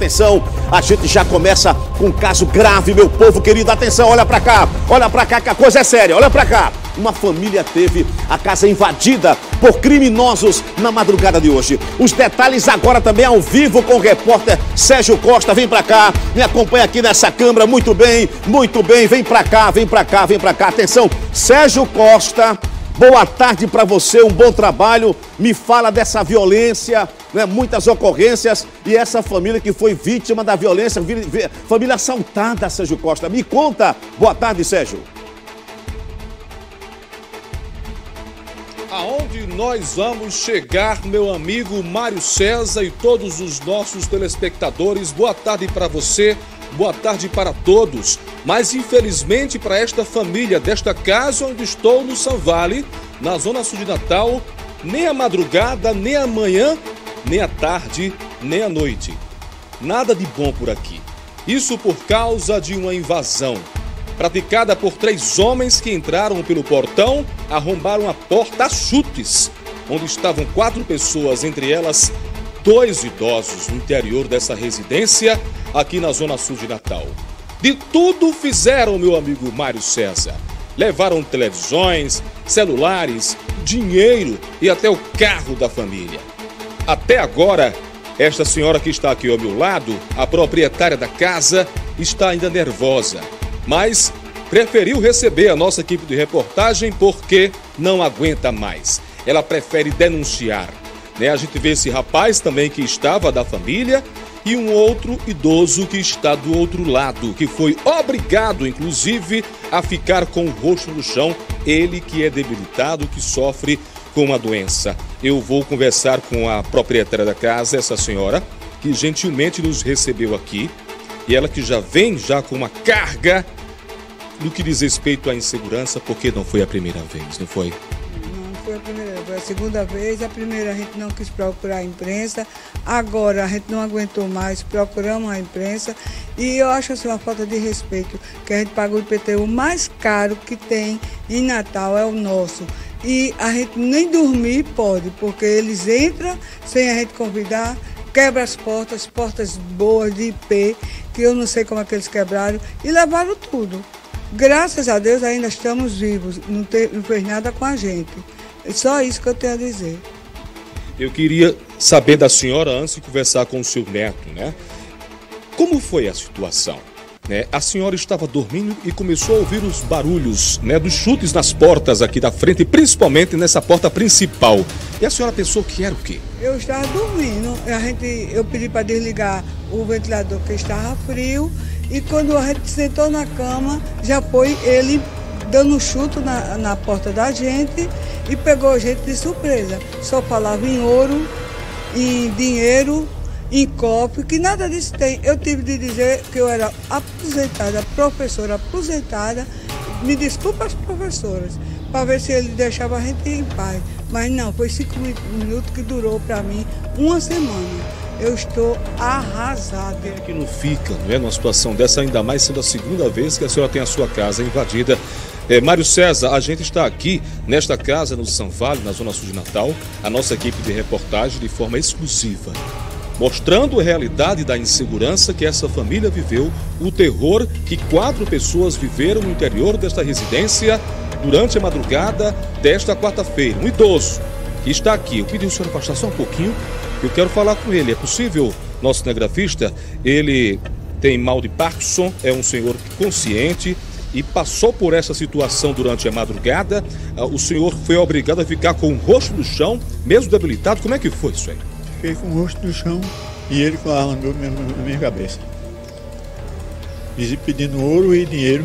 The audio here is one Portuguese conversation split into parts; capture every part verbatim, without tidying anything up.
atenção, a gente já começa com um caso grave, meu povo querido. Atenção, olha pra cá, olha pra cá que a coisa é séria, olha pra cá. Uma família teve a casa invadida por criminosos na madrugada de hoje. Os detalhes agora também ao vivo com o repórter Sérgio Costa. Vem pra cá, me acompanha aqui nessa câmera. Muito bem, muito bem, vem pra cá, vem pra cá, vem pra cá. Atenção, Sérgio Costa, boa tarde pra você, um bom trabalho. Me fala dessa violência, né? Muitas ocorrências e essa família que foi vítima da violência, família assaltada, Sérgio Costa. Me conta. Boa tarde, Sérgio. Aonde nós vamos chegar, meu amigo Mário César e todos os nossos telespectadores? Boa tarde para você, boa tarde para todos. Mas infelizmente para esta família desta casa onde estou no São Vale, na zona sul de Natal, nem a madrugada, nem a manhã, nem a tarde, nem a noite. Nada de bom por aqui. Isso por causa de uma invasão praticada por três homens que entraram pelo portão, arrombaram a porta a chutes, onde estavam quatro pessoas, entre elas dois idosos, no interior dessa residência, aqui na zona sul de Natal. De tudo fizeram, meu amigo Mário César. Levaram televisões, celulares, dinheiro e até o carro da família. Até agora, esta senhora que está aqui ao meu lado, a proprietária da casa, está ainda nervosa, mas preferiu receber a nossa equipe de reportagem porque não aguenta mais. Ela prefere denunciar, né? A gente vê esse rapaz também que estava da família e um outro idoso que está do outro lado, que foi obrigado, inclusive, a ficar com o rosto no chão, ele que é debilitado, que sofre com uma doença. Eu vou conversar com a proprietária da casa, essa senhora, que gentilmente nos recebeu aqui, e ela que já vem já com uma carga no que diz respeito à insegurança, porque não foi a primeira vez, não foi? Não foi a primeira vez, foi a segunda vez. A primeira a gente não quis procurar a imprensa, agora a gente não aguentou mais, procuramos a imprensa e eu acho assim uma falta de respeito, que a gente paga o I P T U mais caro que tem em Natal, é o nosso. E a gente nem dormir pode, porque eles entram sem a gente convidar, quebra as portas, portas boas de I P, que eu não sei como é que eles quebraram, e levaram tudo. Graças a Deus ainda estamos vivos, não, te, não fez nada com a gente. É só isso que eu tenho a dizer. Eu queria saber da senhora, antes de conversar com o seu neto, né? Como foi a situação? Né? A senhora estava dormindo e começou a ouvir os barulhos, né, dos chutes nas portas aqui da frente, principalmente nessa porta principal. E a senhora pensou que era o quê? Eu estava dormindo, a gente, eu pedi para desligar o ventilador que estava frio e quando a gente sentou na cama, já foi ele dando um chute na, na porta da gente e pegou a gente de surpresa. Só falava em ouro, em dinheiro, em copo, que nada disso tem. Eu tive de dizer que eu era aposentada, professora aposentada, me desculpa as professoras, para ver se ele deixava a gente em paz. Mas não, foi cinco minutos que durou para mim uma semana. Eu estou arrasada. Quem é que não fica, não é, numa situação dessa, ainda mais sendo a segunda vez que a senhora tem a sua casa invadida? É, Mário César, a gente está aqui nesta casa no São Vale, na zona sul de Natal, a nossa equipe de reportagem de forma exclusiva, mostrando a realidade da insegurança que essa família viveu, o terror que quatro pessoas viveram no interior desta residência durante a madrugada desta quarta-feira. Um idoso que está aqui. Eu pedi ao senhor afastar só um pouquinho, eu quero falar com ele. É possível? Nosso cinegrafista, ele tem mal de Parkinson, é um senhor consciente e passou por essa situação durante a madrugada. O senhor foi obrigado a ficar com o rosto no chão, mesmo debilitado. Como é que foi isso aí? Fiquei com o rosto no chão e ele com a arma na minha cabeça. Pedindo ouro e dinheiro.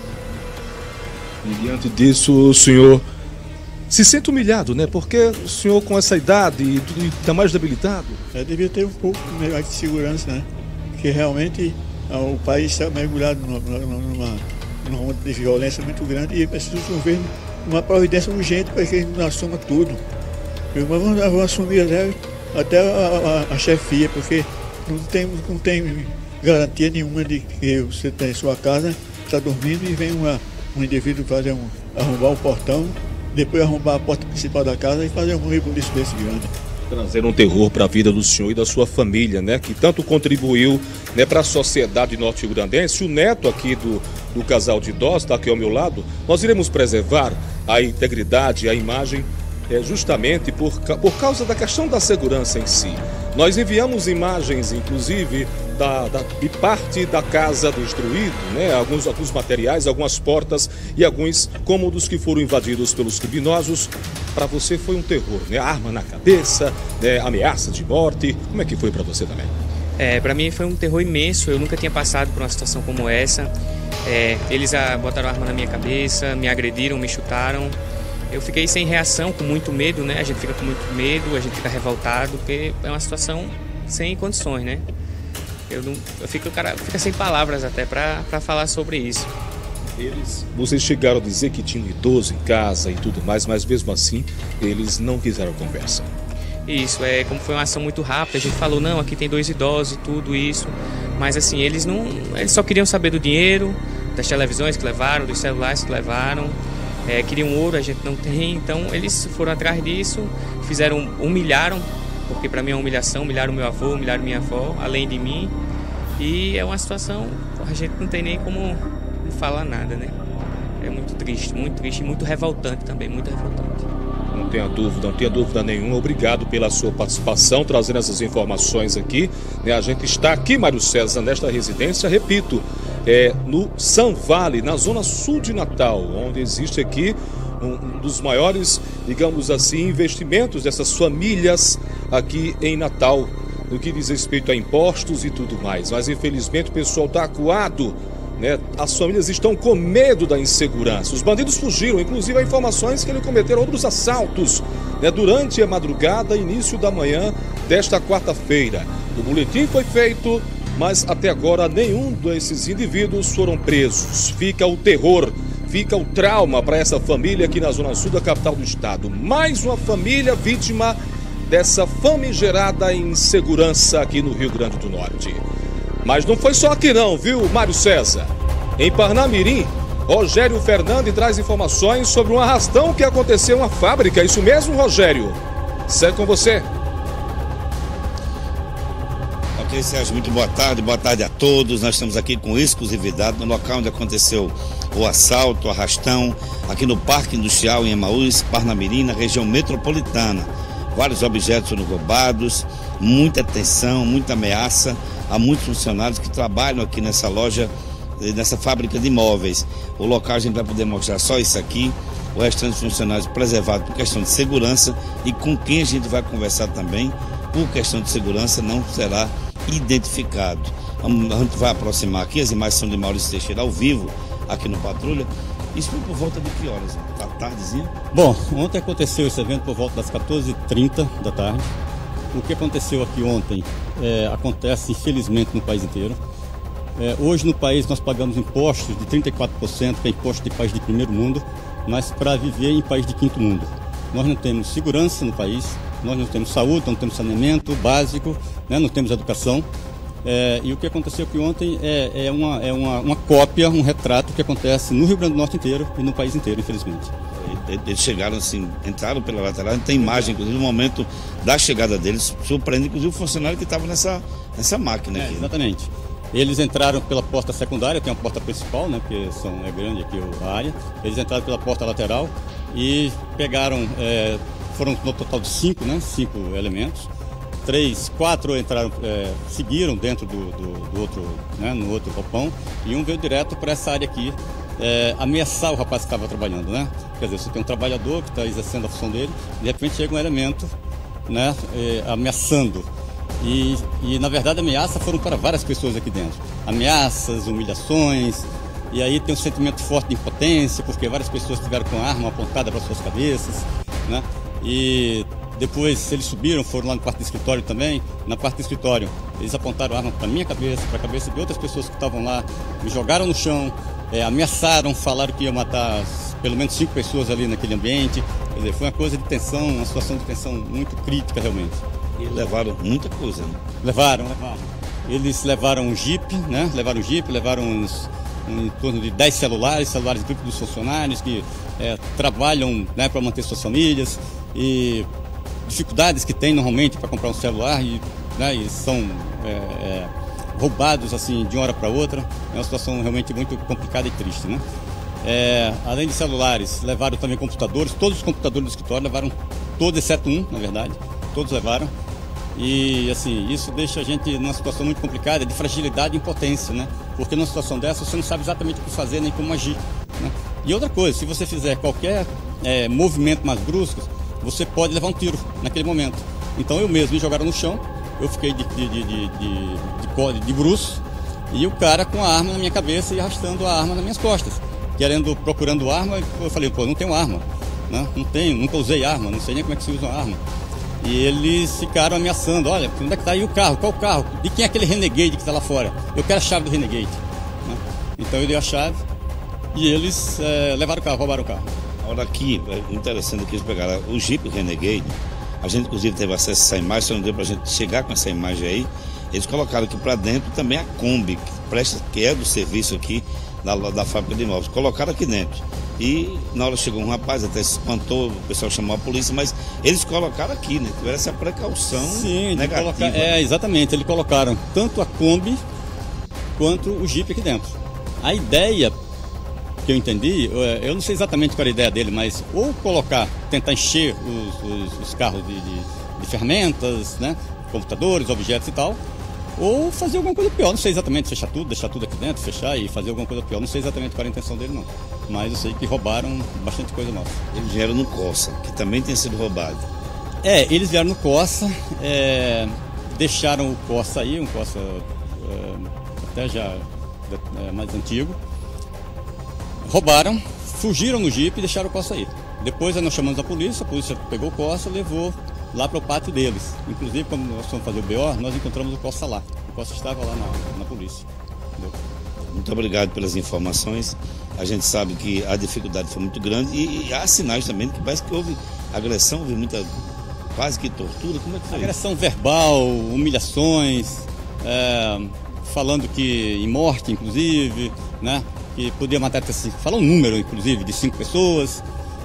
E diante disso, o senhor se sente humilhado, né? Porque o senhor com essa idade e está mais debilitado. Eu devia ter um pouco mais de segurança, né? Porque realmente o país está mergulhado numa, numa, numa de violência muito grande e precisa de um governo, uma providência urgente para que a gente assuma tudo. Mas vamos, vamos assumir até, até a, a, a chefia, porque não tem, não tem garantia nenhuma de que você tem sua casa, está dormindo e vem uma, um indivíduo fazer um, arrombar o portão, depois arrombar a porta principal da casa e fazer um rebuliço desse grande. Trazer um terror para a vida do senhor e da sua família, né? Que tanto contribuiu, né, para a sociedade norte-grandense. O neto aqui do, do casal de idosos está aqui ao meu lado. Nós iremos preservar a integridade, a imagem, é, justamente por, por causa da questão da segurança em si. Nós enviamos imagens, inclusive, da, da, de parte da casa destruída, né? Alguns, alguns materiais, algumas portas e alguns cômodos que foram invadidos pelos criminosos. Para você foi um terror, né? Arma na cabeça, né? Ameaça de morte. Como é que foi para você também? É, para mim foi um terror imenso. Eu nunca tinha passado por uma situação como essa. É, eles a, botaram arma na minha cabeça, me agrediram, me chutaram. Eu fiquei sem reação, com muito medo, né? A gente fica com muito medo, a gente fica revoltado, porque é uma situação sem condições, né? Eu, não, eu fico, o cara fica sem palavras até para falar sobre isso. Eles, vocês chegaram a dizer que tinha um idoso em casa e tudo mais, mas mesmo assim eles não quiseram conversa. Isso, é como foi uma ação muito rápida, a gente falou, não, aqui tem dois idosos e tudo isso, mas assim, eles não, eles só queriam saber do dinheiro, das televisões que levaram, dos celulares que levaram, é, queriam ouro, a gente não tem, então eles foram atrás disso, fizeram, humilharam, porque para mim é uma humilhação, humilharam meu avô, humilharam minha avó, além de mim, e é uma situação, a gente não tem nem como falar nada, né? É muito triste, muito triste e muito revoltante também, muito revoltante. Não tenha dúvida, não tenha dúvida nenhuma. Obrigado pela sua participação, trazendo essas informações aqui. Né? A gente está aqui, Mário César, nesta residência, repito, é, no Sun Valley, na zona sul de Natal, onde existe aqui um, um dos maiores, digamos assim, investimentos dessas famílias aqui em Natal, no que diz respeito a impostos e tudo mais. Mas infelizmente o pessoal está acuado, né? As famílias estão com medo da insegurança. Os bandidos fugiram, inclusive há informações que eles cometeram outros assaltos, né, durante a madrugada, início da manhã desta quarta-feira. O boletim foi feito, mas até agora nenhum desses indivíduos foram presos. Fica o terror, fica o trauma para essa família aqui na zona sul da capital do estado. Mais uma família vítima dessa famigerada insegurança aqui no Rio Grande do Norte. Mas não foi só aqui não, viu, Mário César? Em Parnamirim, Rogério Fernandes traz informações sobre um arrastão que aconteceu em uma fábrica. Isso mesmo, Rogério? Segue com você. Ok, Sérgio, muito boa tarde, boa tarde a todos. Nós estamos aqui com exclusividade no local onde aconteceu o assalto, o arrastão, aqui no Parque Industrial em Emaús, Parnamirim, na região metropolitana. Vários objetos foram roubados, muita tensão, muita ameaça. Há muitos funcionários que trabalham aqui nessa loja, nessa fábrica de imóveis. O local a gente vai poder mostrar só isso aqui, o restante dos funcionários preservados por questão de segurança, e com quem a gente vai conversar também, por questão de segurança, não será identificado. A gente vai aproximar aqui, as imagens são de Maurício Teixeira ao vivo, aqui no Patrulha. Isso foi por volta de que horas? À tardezinha? Bom, ontem aconteceu esse evento por volta das quatorze e trinta da tarde. O que aconteceu aqui ontem é, acontece infelizmente no país inteiro. É, hoje no país nós pagamos impostos de trinta e quatro por cento, que é imposto de país de primeiro mundo, mas para viver em país de quinto mundo. Nós não temos segurança no país, nós não temos saúde, não temos saneamento básico, né, não temos educação. É, e o que aconteceu aqui ontem é, é, uma, é uma, uma cópia, um retrato que acontece no Rio Grande do Norte inteiro e no país inteiro, infelizmente. Eles chegaram assim, entraram pela lateral, tem imagem, inclusive, no momento da chegada deles, surpreende, inclusive, o funcionário que estava nessa, nessa máquina aqui. É, exatamente. Eles entraram pela porta secundária, tem uma porta principal, né, porque são, é grande aqui a área. Eles entraram pela porta lateral e pegaram, é, foram no total de cinco, né, cinco elementos. Três, quatro entraram, é, seguiram dentro do, do, do outro, né, no outro galpão, e um veio direto para essa área aqui, é, ameaçar o rapaz que estava trabalhando, né? Quer dizer, você tem um trabalhador que está exercendo a função dele, de repente chega um elemento, né, é, ameaçando. E, e, na verdade, a ameaça foram para várias pessoas aqui dentro. Ameaças, humilhações, e aí tem um sentimento forte de impotência, porque várias pessoas tiveram com a arma apontada para suas cabeças, né? E depois eles subiram, foram lá no quarto do escritório também. Na parte do escritório, eles apontaram a arma para a minha cabeça, para a cabeça de outras pessoas que estavam lá, me jogaram no chão, é, ameaçaram, falaram que iam matar pelo menos cinco pessoas ali naquele ambiente. Quer dizer, foi uma coisa de tensão, uma situação de tensão muito crítica realmente. E levaram muita coisa, né? Levaram, levaram. Eles levaram um Jeep, né? Levaram um Jeep, levaram uns, um, em torno de dez celulares, celulares de dos funcionários que é, trabalham, né, para manter suas famílias. E dificuldades que tem normalmente para comprar um celular e, né, e são é, é, roubados assim de uma hora para outra. É uma situação realmente muito complicada e triste, né? É, além de celulares, levaram também computadores, todos os computadores do escritório levaram, todos exceto um, na verdade, todos levaram. E assim, isso deixa a gente numa situação muito complicada, de fragilidade e impotência, né? Porque numa situação dessa você não sabe exatamente o que fazer nem como agir, né? E outra coisa, se você fizer qualquer é, movimento mais brusco, você pode levar um tiro naquele momento. Então eu mesmo me jogaram no chão, eu fiquei de, de, de, de, de, de, de bruço, e o cara com a arma na minha cabeça e arrastando a arma nas minhas costas, querendo, procurando arma. Eu falei, pô, não tenho arma, né? Não tenho, nunca usei arma, não sei nem como é que se usa uma arma. E eles ficaram ameaçando, olha, onde é que está aí o carro? Qual o carro? De quem é aquele Renegade que está lá fora? Eu quero a chave do Renegade, né? Então eu dei a chave e eles é, levaram o carro, roubaram o carro. Agora aqui, é interessante que eles pegaram o Jeep Renegade, a gente inclusive teve acesso a essa imagem, só não deu para a gente chegar com essa imagem aí. Eles colocaram aqui para dentro também a Kombi, que, presta, que é do serviço aqui da, da fábrica de imóveis, colocaram aqui dentro. E na hora chegou um rapaz, até se espantou, o pessoal chamou a polícia, mas eles colocaram aqui, né? Tiveram essa precaução. Sim, negativa. Colocar, é, exatamente, eles colocaram tanto a Kombi quanto o Jeep aqui dentro. A ideia que eu entendi, eu não sei exatamente qual era a ideia dele, mas ou colocar, tentar encher os, os, os carros de, de, de ferramentas, né? Computadores, objetos e tal, ou fazer alguma coisa pior, não sei exatamente, fechar tudo, deixar tudo aqui dentro, fechar e fazer alguma coisa pior, não sei exatamente qual era a intenção dele não, mas eu sei que roubaram bastante coisa nossa. Eles vieram no Corsa, que também tem sido roubado. É, eles vieram no Corsa, é, deixaram o Corsa aí, um Corsa é, até já é, mais antigo, roubaram, fugiram no Jeep e deixaram o Corsa aí. Depois nós chamamos a polícia, a polícia pegou o Corsa, levou lá para o pátio deles. Inclusive, quando nós fomos fazer o B O, nós encontramos o Corsa lá. O Corsa estava lá na, na polícia. Entendeu? Muito obrigado pelas informações. A gente sabe que a dificuldade foi muito grande e, e há sinais também que parece que houve agressão, houve muita, quase que tortura. Como é que foi? Agressão verbal, humilhações, é, falando que em morte, inclusive, né? Que podia matar até cinco. Falou um número, inclusive, de cinco pessoas.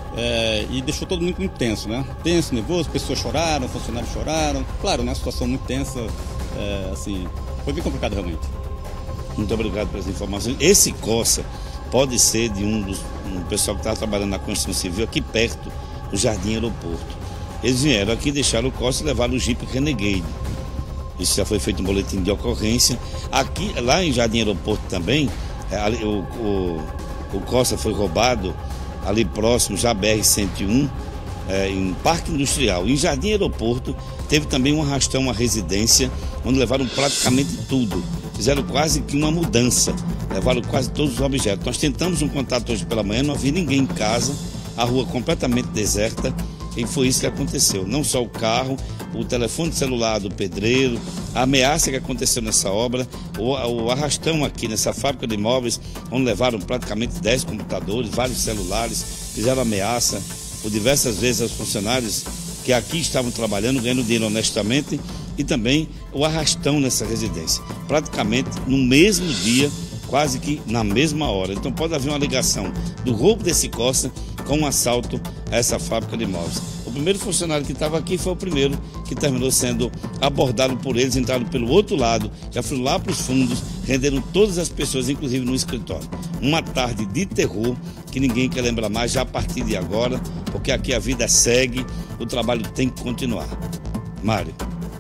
É, e deixou todo mundo muito tenso, né? Tenso, nervoso, pessoas choraram, funcionários choraram. Claro, né? Uma situação muito tensa, é, assim, foi bem complicado realmente. Muito obrigado pelas informações. Esse Corsa pode ser de um dos um pessoal que estava trabalhando na construção civil aqui perto, no Jardim Aeroporto. Eles vieram aqui, deixaram o Corsa e levaram o Jeep Renegade. Isso já foi feito um boletim de ocorrência. Aqui, lá em Jardim Aeroporto também, é, ali, o, o, o Corsa foi roubado ali próximo, já B R cento e um, é, em Parque Industrial. Em Jardim Aeroporto, teve também um arrastão, uma residência, onde levaram praticamente tudo. Fizeram quase que uma mudança, levaram quase todos os objetos. Nós tentamos um contato hoje pela manhã, não havia ninguém em casa, a rua completamente deserta, e foi isso que aconteceu. Não só o carro, o telefone celular do pedreiro, a ameaça que aconteceu nessa obra, o, o arrastão aqui nessa fábrica de imóveis, onde levaram praticamente dez computadores, vários celulares, fizeram ameaça por diversas vezes aos funcionários que aqui estavam trabalhando, ganhando dinheiro honestamente, e também o arrastão nessa residência. Praticamente no mesmo dia, quase que na mesma hora. Então pode haver uma ligação do roubo desse Corsa com um assalto a essa fábrica de imóveis. O primeiro funcionário que estava aqui foi o primeiro que terminou sendo abordado por eles, entraram pelo outro lado, já foram lá para os fundos, renderam todas as pessoas, inclusive no escritório. Uma tarde de terror que ninguém quer lembrar mais já a partir de agora, porque aqui a vida segue, o trabalho tem que continuar. Mário.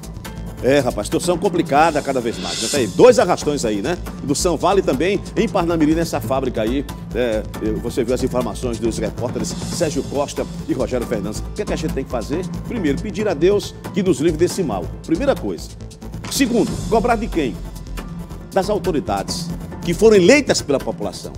É, rapaz, situação complicada cada vez mais. Já tá aí dois arrastões aí, né? Do São Vale também, em Parnamirim, nessa fábrica aí. É, você viu as informações dos repórteres Sérgio Costa e Rogério Fernandes. O que, é que a gente tem que fazer? Primeiro, pedir a Deus que nos livre desse mal. Primeira coisa. Segundo, cobrar de quem? Das autoridades que foram eleitas pela população.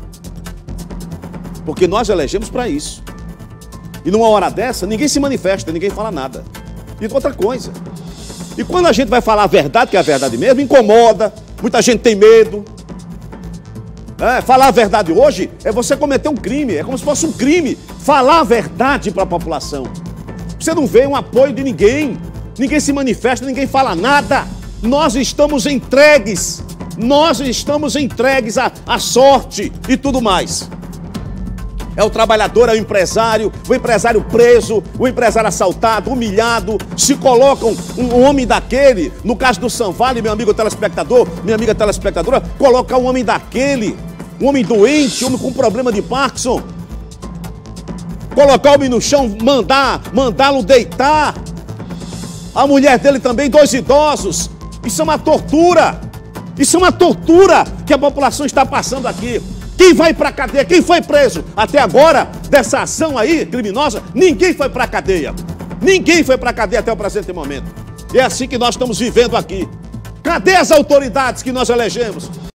Porque nós elegemos para isso. E numa hora dessa, ninguém se manifesta, ninguém fala nada. E outra coisa. E quando a gente vai falar a verdade, que é a verdade mesmo, incomoda, muita gente tem medo. É, falar a verdade hoje é você cometer um crime, é como se fosse um crime. Falar a verdade para a população. Você não vê um apoio de ninguém, ninguém se manifesta, ninguém fala nada. Nós estamos entregues, nós estamos entregues à, à sorte e tudo mais. É o trabalhador, é o empresário, o empresário preso, o empresário assaltado, humilhado. Se colocam um homem daquele, no caso do Sanvale, meu amigo telespectador, minha amiga telespectadora, colocar um homem daquele, um homem doente, um homem com problema de Parkinson. Colocar o homem no chão, mandar, mandá-lo deitar. A mulher dele também, dois idosos. Isso é uma tortura. Isso é uma tortura que a população está passando aqui. Quem vai para a cadeia? Quem foi preso? Até agora, dessa ação aí, criminosa, ninguém foi para a cadeia. Ninguém foi para a cadeia até o presente momento. E é assim que nós estamos vivendo aqui. Cadê as autoridades que nós elegemos?